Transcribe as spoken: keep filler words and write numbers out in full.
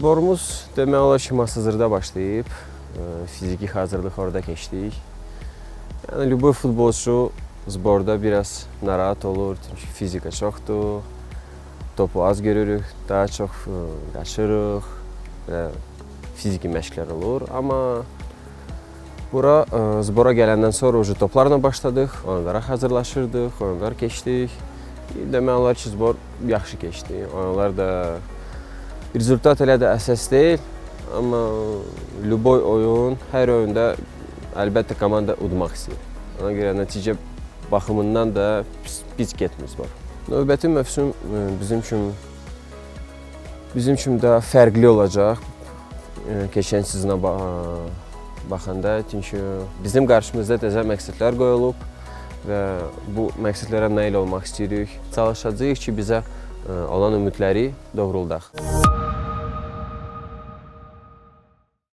Zborumuz demək olar ki, Masazırda başlayıb, fiziki hazırlıq orada keçdik. Yəni, lüboy futbolçu zborda biraz narahat olur, çünki fizika çoxdur, topu az görürük, daha çox qaçırıq, fiziki məşqlər olur. Amma bura zbora gələndən sonra ucu toplarla başladıq, oyunlara hazırlaşırdıq, oyunlar keçdik. Demək olar ki, zbor yaxşı keçdi. Oyunlar da rezultat elə də əsas deyil, amma lüboy oyun, hər oyunda əlbəttə komanda udmaq istəyir. Ona görə nəticə baxımından da pis getmir zbor. Növbəti mövsüm bizim üçün bizim üçün də fərqli olacaq keçən sizonə baxanda. Çünki bizim qarşımızda təzə məqsədlər qoyulub və bu məqsədlərə nail olmaq istəyirik. Çalışacağıq ki, bizə olan ümidləri doğruldaq.